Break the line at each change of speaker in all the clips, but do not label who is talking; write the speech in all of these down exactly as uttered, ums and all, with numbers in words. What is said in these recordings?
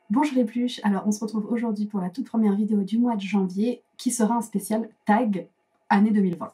Bonjour les pluches, alors on se retrouve aujourd'hui pour la toute première vidéo du mois de janvier qui sera un spécial tag année deux mille vingt.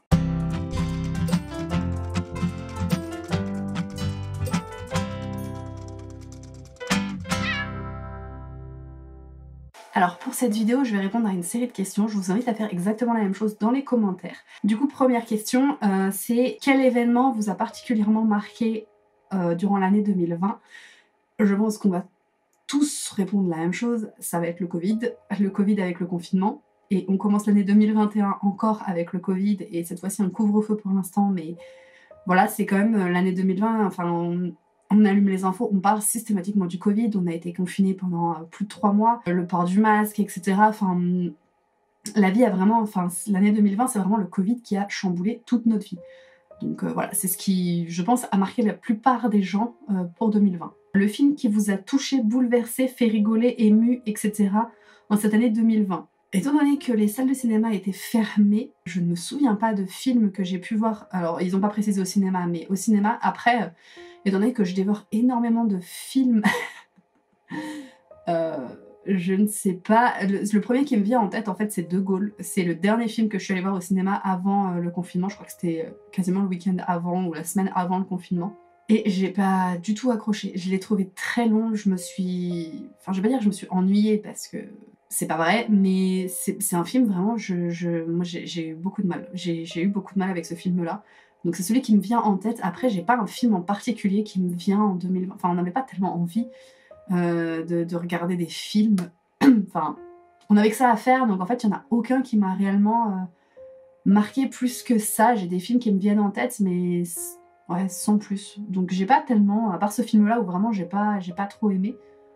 Alors pour cette vidéo, je vais répondre à une série de questions. Je vous invite à faire exactement la même chose dans les commentaires. Du coup, première question, euh, c'est quel événement vous a particulièrement marqué euh, durant l'année deux mille vingt? Je pense qu'on va tous répondre la même chose, ça va être le Covid. Le Covid avec le confinement. Et on commence l'année deux mille vingt et un encore avec le Covid, et cette fois-ci un couvre-feu pour l'instant, mais voilà, c'est quand même l'année deux mille vingt, enfin on, on allume les infos, on parle systématiquement du Covid, on a été confinés pendant plus de trois mois, le port du masque, et cetera. Enfin, la vie a vraiment, enfin l'année deux mille vingt, c'est vraiment le Covid qui a chamboulé toute notre vie. Donc euh, voilà, c'est ce qui, je pense, a marqué la plupart des gens euh, pour deux mille vingt. Le film qui vous a touché, bouleversé, fait rigoler, ému, et cetera en cette année deux mille vingt. Étant donné que les salles de cinéma étaient fermées, je ne me souviens pas de films que j'ai pu voir. Alors, ils n'ont pas précisé au cinéma, mais au cinéma, après, euh, étant donné que je dévore énormément de films, euh, je ne sais pas. Le, le premier qui me vient en tête, en fait, c'est De Gaulle. C'est le dernier film que je suis allée voir au cinéma avant euh, le confinement. Je crois que c'était euh, quasiment le week-end avant ou la semaine avant le confinement. Et j'ai pas du tout accroché. Je l'ai trouvé très long. Je me suis... Enfin, je vais pas dire que je me suis ennuyée parce que c'est pas vrai, mais c'est un film vraiment... Je, je... Moi, j'ai eu beaucoup de mal. J'ai eu beaucoup de mal avec ce film-là. Donc c'est celui qui me vient en tête. Après, j'ai pas un film en particulier qui me vient en deux mille vingt. Enfin, on n'avait pas tellement envie euh, de, de regarder des films. Enfin, on avait que ça à faire. Donc en fait, il y en a aucun qui m'a réellement euh, marqué plus que ça. J'ai des films qui me viennent en tête, mais... Ouais, sans plus. Donc j'ai pas tellement, à part ce film-là où vraiment j'ai pas, j'ai pas trop aimé,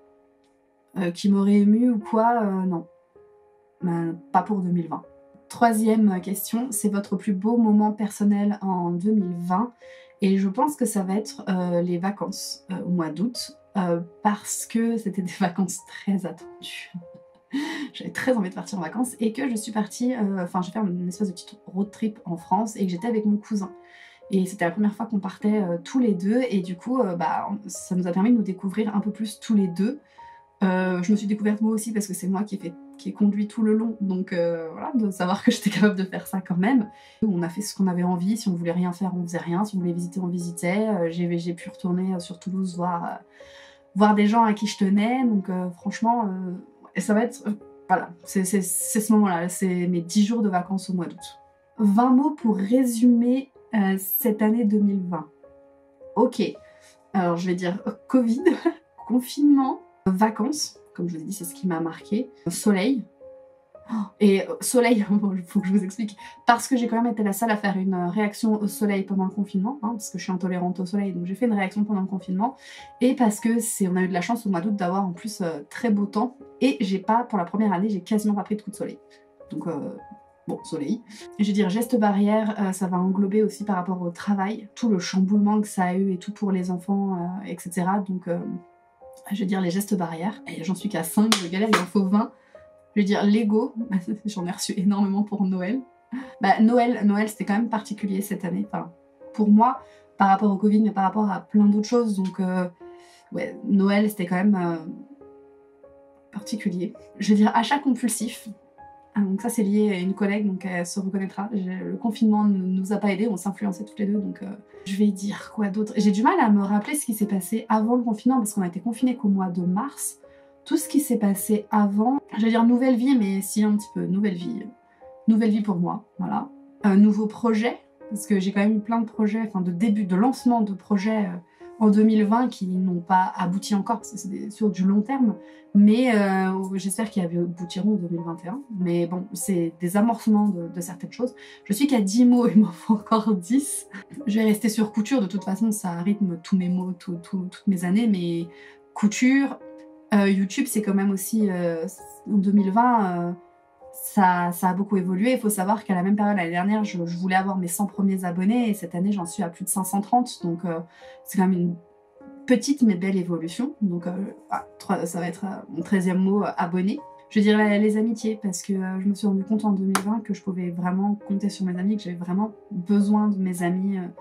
euh, qui m'aurait ému ou quoi, euh, non. Ben, pas pour deux mille vingt. Troisième question, c'est votre plus beau moment personnel en deux mille vingt. Et je pense que ça va être euh, les vacances euh, au mois d'août, euh, parce que c'était des vacances très attendues. J'avais très envie de partir en vacances et que je suis partie, enfin euh, j'ai fait une espèce de petite road trip en France et que j'étais avec mon cousin. Et c'était la première fois qu'on partait euh, tous les deux, et du coup, euh, bah, ça nous a permis de nous découvrir un peu plus tous les deux. Euh, je me suis découverte moi aussi parce que c'est moi qui ai, fait, qui ai conduit tout le long, donc euh, voilà, de savoir que j'étais capable de faire ça quand même. On a fait ce qu'on avait envie, si on voulait rien faire, on faisait rien, si on voulait visiter, on visitait. Euh, j'ai pu retourner sur Toulouse voir, euh, voir des gens à qui je tenais, donc euh, franchement, euh, ça va être... Euh, voilà, c'est ce moment-là, c'est mes dix jours de vacances au mois d'août. vingt mots pour résumer Euh, cette année deux mille vingt. Ok, alors je vais dire Covid, confinement, vacances, comme je vous ai dit, c'est ce qui m'a marqué, soleil. Et soleil, il faut que je vous explique, parce que j'ai quand même été la seule à faire une réaction au soleil pendant le confinement, hein, parce que je suis intolérante au soleil, donc j'ai fait une réaction pendant le confinement, et parce que c'est, on a eu de la chance au mois d'août d'avoir en plus euh, très beau temps, et j'ai pas, pour la première année, j'ai quasiment pas pris de coup de soleil. Donc euh, bon, soleil. Je veux dire, geste barrière, euh, ça va englober aussi par rapport au travail, tout le chamboulement que ça a eu et tout pour les enfants, euh, et cetera. Donc, euh, je veux dire, les gestes barrières. Et j'en suis qu'à cinq, je galère, il en faut vingt. Je veux dire, Lego, j'en ai reçu énormément pour Noël. Bah, Noël, Noël c'était quand même particulier cette année. Enfin, pour moi, par rapport au Covid, mais par rapport à plein d'autres choses. Donc, euh, ouais, Noël, c'était quand même euh, particulier. Je veux dire, achat compulsif. Donc ça c'est lié à une collègue, donc elle se reconnaîtra. Le confinement ne nous a pas aidés, on s'influençait toutes les deux, donc euh, je vais dire quoi d'autre. J'ai du mal à me rappeler ce qui s'est passé avant le confinement, parce qu'on a été confinés qu'au mois de mars. Tout ce qui s'est passé avant, je vais dire nouvelle vie, mais si un petit peu, nouvelle vie. Nouvelle vie pour moi, voilà. Un nouveau projet, parce que j'ai quand même eu plein de projets, enfin de début, de lancement de projets euh, en deux mille vingt qui n'ont pas abouti encore, parce que c'est sur du long terme, mais euh, j'espère qu'ils aboutiront en deux mille vingt et un. Mais bon, c'est des amorcements de, de certaines choses. Je suis qu'à dix mots, il m'en faut encore dix. Je vais rester sur couture, de toute façon, ça rythme tous mes mots, tout, tout, toutes mes années, mais couture, euh, YouTube, c'est quand même aussi, euh, en deux mille vingt, euh, ça, ça a beaucoup évolué. Il faut savoir qu'à la même période l'année dernière, je, je voulais avoir mes cent premiers abonnés, et cette année, j'en suis à plus de cinq cent trente, donc euh, c'est quand même une petite mais belle évolution. Donc euh, ah, ça va être euh, mon treizième mot, euh, abonné. Je veux dire les, les amitiés, parce que euh, je me suis rendu compte en deux mille vingt que je pouvais vraiment compter sur mes amis, que j'avais vraiment besoin de mes amis euh,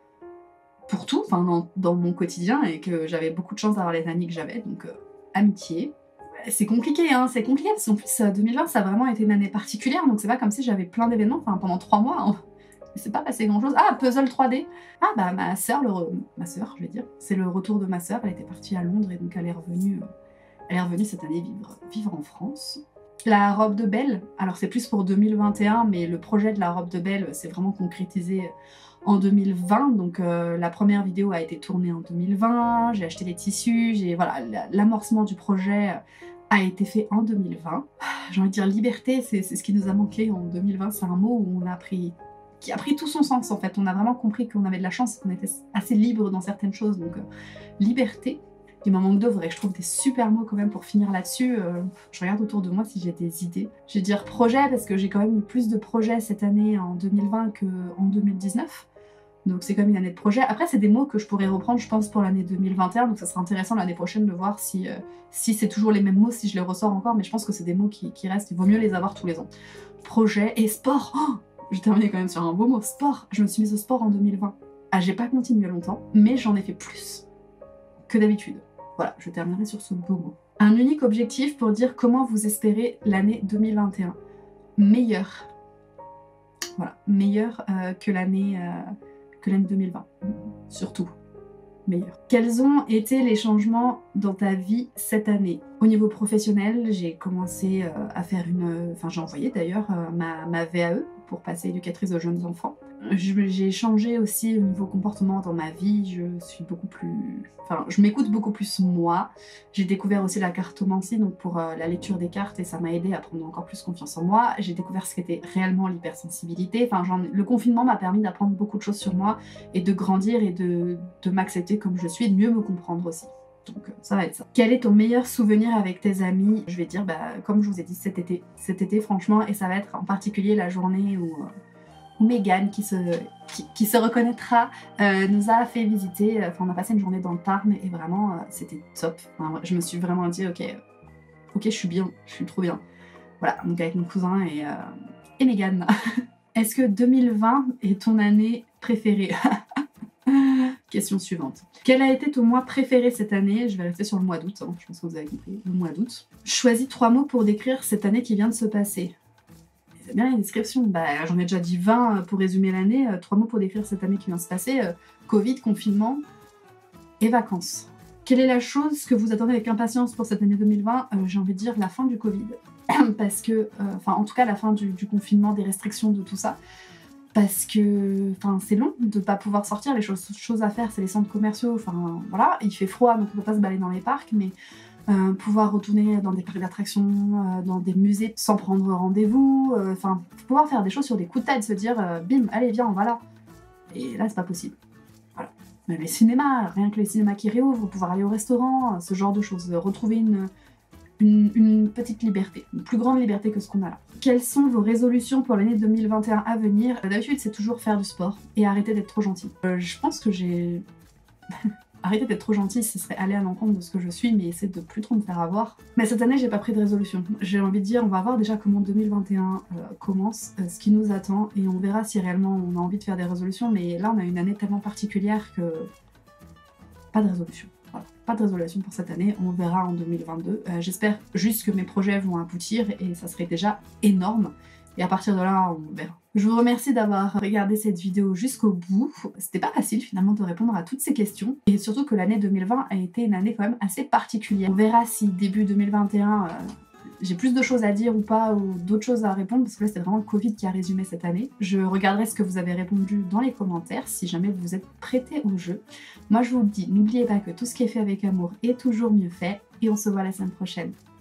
pour tout, enfin dans, dans mon quotidien, et que j'avais beaucoup de chance d'avoir les amis que j'avais. Donc euh, amitié. c'est compliqué, hein, c'est compliqué parce qu'en plus deux mille vingt ça a vraiment été une année particulière, donc c'est pas comme si j'avais plein d'événements, enfin pendant trois mois, hein, c'est pas passé grand chose. Ah, puzzle trois D. Ah bah ma soeur, le re... ma soeur je vais dire, c'est le retour de ma soeur, elle était partie à Londres et donc elle est revenue, euh, elle est revenue cette année vivre, vivre en France. La robe de Belle, alors c'est plus pour deux mille vingt et un, mais le projet de la robe de Belle s'est vraiment concrétisé en deux mille vingt, donc euh, la première vidéo a été tournée en deux mille vingt, j'ai acheté les tissus, j'ai voilà, l'amorcement du projet a été fait en deux mille vingt. J'ai envie de dire liberté, c'est ce qui nous a manqué en deux mille vingt, c'est un mot où on a pris, qui a pris tout son sens en fait, on a vraiment compris qu'on avait de la chance, qu'on était assez libre dans certaines choses, donc euh, liberté. Il m'en manque deux, faudrait que je trouve des super mots quand même pour finir là-dessus. Euh, je regarde autour de moi si j'ai des idées. Je vais dire projet parce que j'ai quand même eu plus de projets cette année en deux mille vingt qu'en deux mille dix-neuf. Donc c'est quand même une année de projet. Après c'est des mots que je pourrais reprendre je pense pour l'année deux mille vingt et un, donc ça sera intéressant l'année prochaine de voir si, euh, si c'est toujours les mêmes mots, si je les ressors encore, mais je pense que c'est des mots qui, qui restent, il vaut mieux les avoir tous les ans. Projet et sport. Oh, j'ai terminé quand même sur un beau mot, sport. Je me suis mise au sport en deux mille vingt. Ah j'ai pas continué longtemps, mais j'en ai fait plus que d'habitude. Voilà, je terminerai sur ce beau mot. Un unique objectif pour dire comment vous espérez l'année deux mille vingt et un. Meilleur. Voilà, meilleur euh, que l'année euh, que l'année deux mille vingt. Surtout, meilleur. Quels ont été les changements dans ta vie cette année? Au niveau professionnel, j'ai commencé euh, à faire une... Enfin, j'ai envoyé d'ailleurs euh, ma, ma V A E pour passer éducatrice aux jeunes enfants. J'ai changé aussi au niveau comportement dans ma vie, je suis beaucoup plus... Enfin, je m'écoute beaucoup plus moi. J'ai découvert aussi la cartomancie, donc pour euh, la lecture des cartes, et ça m'a aidé à prendre encore plus confiance en moi. J'ai découvert ce qu'était réellement l'hypersensibilité. Enfin, genre, le confinement m'a permis d'apprendre beaucoup de choses sur moi, et de grandir, et de, de m'accepter comme je suis, et de mieux me comprendre aussi. Donc ça va être ça. Quel est ton meilleur souvenir avec tes amis? Je vais dire, bah, comme je vous ai dit cet été, cet été franchement, et ça va être en particulier la journée où... Euh, Mégane qui se, qui, qui se reconnaîtra, euh, nous a fait visiter, enfin on a passé une journée dans le Tarn et vraiment euh, c'était top. Enfin, je me suis vraiment dit ok, ok je suis bien, je suis trop bien. Voilà, donc avec mon cousin et, euh, et Mégane. Est-ce que deux mille vingt est ton année préférée? Question suivante. Quel a été ton mois préféré cette année? Je vais rester sur le mois d'août, hein. Je pense que vous avez compris, le mois d'août. Choisis trois mots pour décrire cette année qui vient de se passer. C'est bien la description, bah, j'en ai déjà dit vingt pour résumer l'année, euh, trois mots pour décrire cette année qui vient de se passer, euh, Covid, confinement et vacances. Quelle est la chose que vous attendez avec impatience pour cette année deux mille vingt? euh, J'ai envie de dire la fin du Covid, parce que, enfin euh, en tout cas la fin du, du confinement, des restrictions, de tout ça, parce que c'est long de ne pas pouvoir sortir, les choses, choses à faire c'est les centres commerciaux, enfin voilà, il fait froid donc on ne peut pas se balader dans les parcs, mais... Euh, pouvoir retourner dans des parcs d'attractions, euh, dans des musées sans prendre rendez-vous, enfin euh, pouvoir faire des choses sur des coups de tête, se dire euh, bim, allez viens, on va là. Et là c'est pas possible. Voilà. Même les cinémas, rien que les cinémas qui réouvrent, pouvoir aller au restaurant, ce genre de choses, retrouver une, une, une petite liberté, une plus grande liberté que ce qu'on a là. Quelles sont vos résolutions pour l'année deux mille vingt et un à venir? D'habitude c'est toujours faire du sport et arrêter d'être trop gentil. Euh, je pense que j'ai... Arrêter d'être trop gentille, ce serait aller à l'encontre de ce que je suis, mais essayer de plus trop me faire avoir. Mais cette année, j'ai pas pris de résolution. J'ai envie de dire, on va voir déjà comment deux mille vingt et un euh, commence, euh, ce qui nous attend, et on verra si réellement on a envie de faire des résolutions, mais là, on a une année tellement particulière que... Pas de résolution. Voilà. Pas de résolution pour cette année, on verra en deux mille vingt-deux. Euh, J'espère juste que mes projets vont aboutir, et ça serait déjà énorme. Et à partir de là, on verra. Je vous remercie d'avoir regardé cette vidéo jusqu'au bout. C'était pas facile finalement de répondre à toutes ces questions. Et surtout que l'année deux mille vingt a été une année quand même assez particulière. On verra si début deux mille vingt et un, euh, j'ai plus de choses à dire ou pas, ou d'autres choses à répondre, parce que là c'est vraiment le Covid qui a résumé cette année. Je regarderai ce que vous avez répondu dans les commentaires, si jamais vous êtes prêtés au jeu. Moi je vous le dis, n'oubliez pas que tout ce qui est fait avec amour est toujours mieux fait, et on se voit la semaine prochaine.